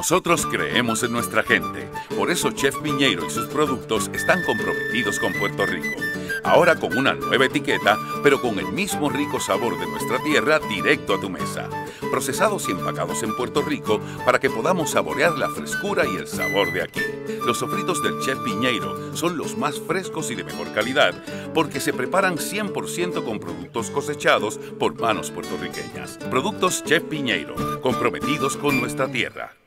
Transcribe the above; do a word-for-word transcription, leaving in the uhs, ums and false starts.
Nosotros creemos en nuestra gente. Por eso Chef Piñeiro y sus productos están comprometidos con Puerto Rico. Ahora con una nueva etiqueta, pero con el mismo rico sabor de nuestra tierra directo a tu mesa. Procesados y empacados en Puerto Rico para que podamos saborear la frescura y el sabor de aquí. Los sofritos del Chef Piñeiro son los más frescos y de mejor calidad porque se preparan cien por ciento con productos cosechados por manos puertorriqueñas. Productos Chef Piñeiro, comprometidos con nuestra tierra.